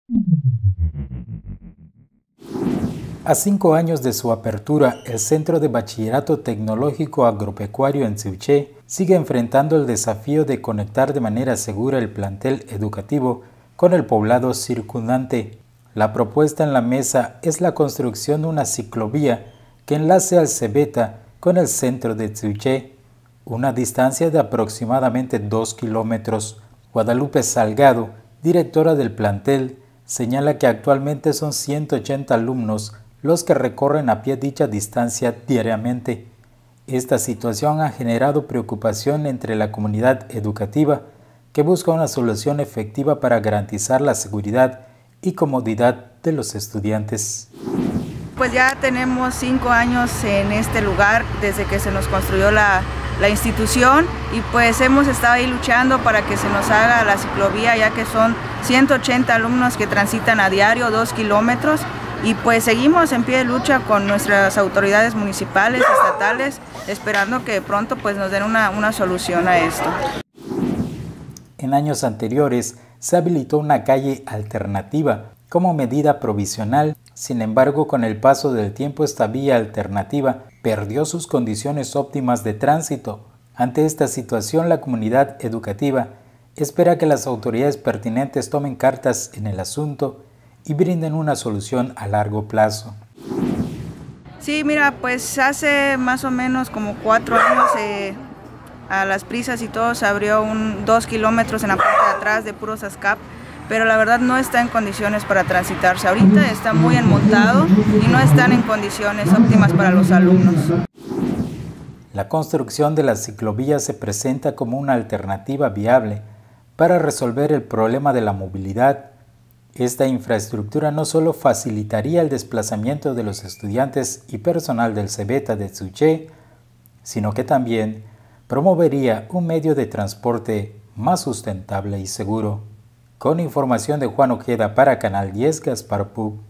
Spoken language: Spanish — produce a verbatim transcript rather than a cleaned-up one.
A cinco años de su apertura, el Centro de Bachillerato Tecnológico Agropecuario en Siuché sigue enfrentando el desafío de conectar de manera segura el plantel educativo con el poblado circundante. La propuesta en la mesa es la construcción de una ciclovía que enlace al Cebeta con el centro de Siuché, una distancia de aproximadamente dos kilómetros. Guadalupe Salgado, directora del plantel, señala que actualmente son ciento ochenta alumnos los que recorren a pie dicha distancia diariamente. Esta situación ha generado preocupación entre la comunidad educativa, que busca una solución efectiva para garantizar la seguridad y comodidad de los estudiantes. Pues ya tenemos cinco años en este lugar desde que se nos construyó la, la institución y pues hemos estado ahí luchando para que se nos haga la ciclovía, ya que son ciento ochenta alumnos que transitan a diario dos kilómetros. Y pues seguimos en pie de lucha con nuestras autoridades municipales, estatales, esperando que pronto pues nos den una, una solución a esto. En años anteriores se habilitó una calle alternativa como medida provisional. Sin embargo, con el paso del tiempo esta vía alternativa perdió sus condiciones óptimas de tránsito. Ante esta situación, la comunidad educativa espera que las autoridades pertinentes tomen cartas en el asunto y brinden una solución a largo plazo. Sí, mira, pues hace más o menos como cuatro años eh, a las prisas y todo se abrió un dos kilómetros en la parte de atrás de puros ASCAP, pero la verdad no está en condiciones para transitarse. Ahorita está muy enmontado y no están en condiciones óptimas para los alumnos. La construcción de la ciclovía se presenta como una alternativa viable para resolver el problema de la movilidad. Esta infraestructura no solo facilitaría el desplazamiento de los estudiantes y personal del Cebeta de Siuché, sino que también promovería un medio de transporte más sustentable y seguro. Con información de Juan Ojeda para Canal diez, Gaspar Puc.